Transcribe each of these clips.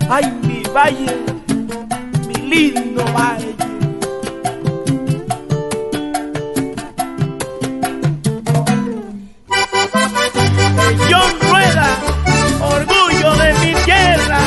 Ay, mi valle, mi lindo valle. John Rueda, orgullo de mi tierra.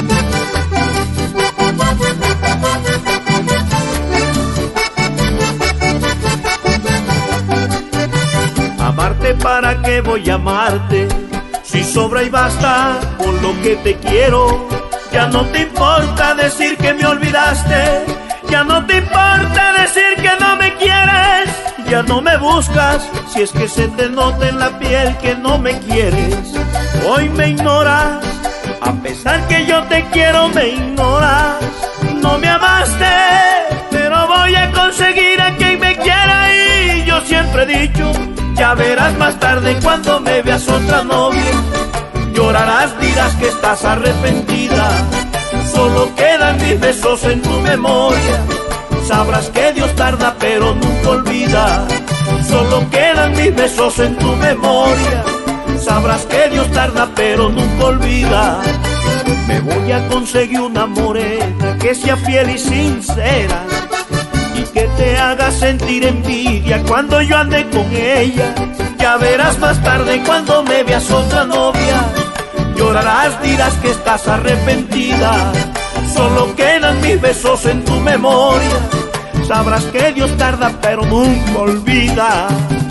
Amarte, ¿para qué voy a amarte? Si sobra y basta con lo que te quiero. Ya no te importa decir que me olvidaste, ya no te importa decir que no me quieres, ya no me buscas si es que se te nota en la piel que no me quieres. Hoy me ignoras, a pesar que yo te quiero me ignoras. No me amaste, pero voy a conseguir a quien me quiera. Y yo siempre he dicho, ya verás más tarde cuando me veas otra novia. Llorarás, dirás que estás arrepentida. Solo quedan mis besos en tu memoria. Sabrás que Dios tarda pero nunca olvida. Solo quedan mis besos en tu memoria. Sabrás que Dios tarda pero nunca olvida. Me voy a conseguir una morena que sea fiel y sincera y que te haga sentir envidia cuando yo ande con ella. Ya verás más tarde cuando me veas otra novia. Llorarás, dirás que estás arrepentida. Solo quedan mis besos en tu memoria. Sabrás que Dios tarda pero nunca olvida.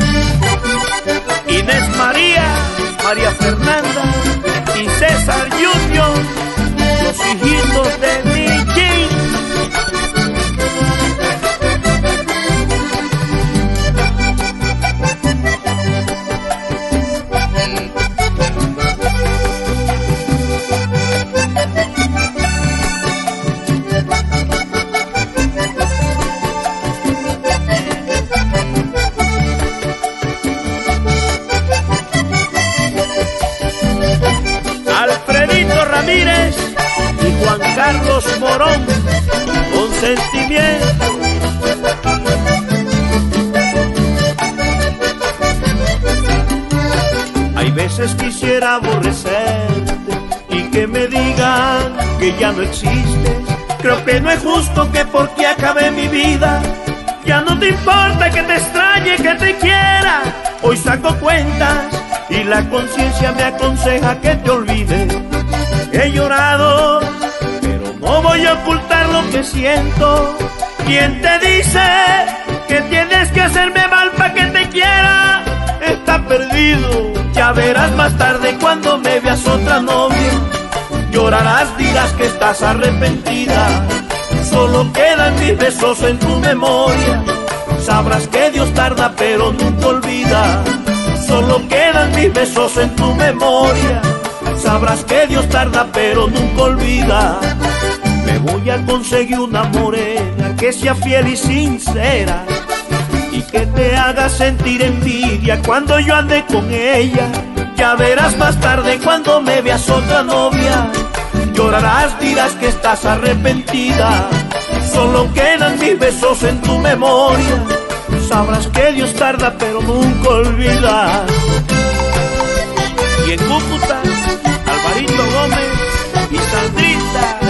Inés María, María Fernanda y César Junior, los hijitos de Mickey. Ramírez y Juan Carlos Morón, con sentimiento. Hay veces quisiera aborrecerte y que me digan que ya no existes. Creo que no es justo que porque acabé mi vida ya no te importa que te extrañe, que te quiera. Hoy saco cuentas y la conciencia me aconseja que te olvides. He llorado, pero no voy a ocultar lo que siento. ¿Quién te dice que tienes que hacerme mal para que te quiera? Está perdido. Ya verás más tarde cuando me veas otra novia. Llorarás, dirás que estás arrepentida. Solo quedan mis besos en tu memoria. Sabrás que Dios tarda pero nunca olvida. Solo quedan mis besos en tu memoria. Sabrás que Dios tarda pero nunca olvida. Me voy a conseguir una morena que sea fiel y sincera y que te haga sentir envidia cuando yo ande con ella. Ya verás más tarde cuando me veas otra novia. Llorarás, dirás que estás arrepentida. Solo quedan mis besos en tu memoria. Sabrás que Dios tarda pero nunca olvida. Y en Cúcuta, Alvarito Gómez y Sandrita.